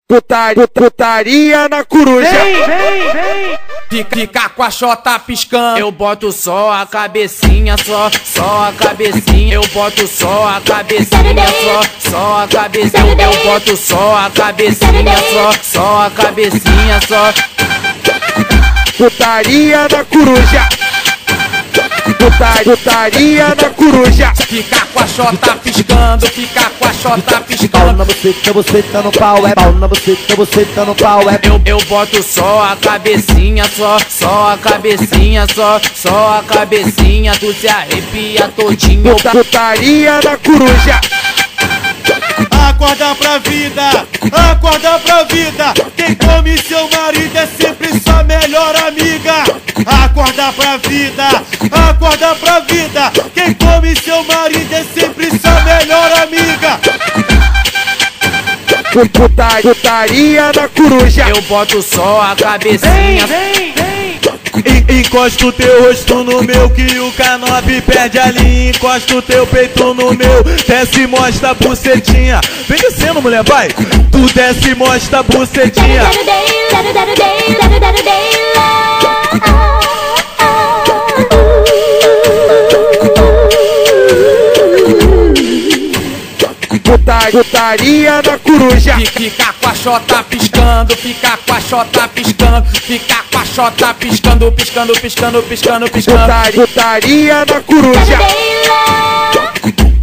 Putaria na coruja. Fica com a xota piscando. Eu boto só a cabecinha, só a cabecinha. Eu boto só a cabecinha, só a cabecinha. Eu boto só a cabecinha, só a cabecinha, só. Putaria na coruja. Putaria na coruja. Fica com a xota piscando, fica com a xota Pau piscando. na você tá no pau, é pau na você tá no pau, é. Eu boto só a cabecinha, só a cabecinha, só a cabecinha. Tu se arrepia todinho. Putaria na coruja. Acorda pra vida, acorda pra vida. Quem come seu marido é sempre sua melhor amiga. Acorda pra vida, acorda pra vida. Quem come seu marido é sempre sua melhor amiga. Putaria na coruja. Eu boto só a cabecinha. Encosta o teu rosto no meu que o K9 perde a linha. Encosta o teu peito no meu, desce e mostra a bucetinha. Vem descendo, mulher, vai. Tu desce e mostra a bucetinha. Putaria na coruja. Fica com a xota piscando, fica com a xota piscando, fica com a xota piscando, piscando, piscando, piscando, piscando. Putaria na coruja.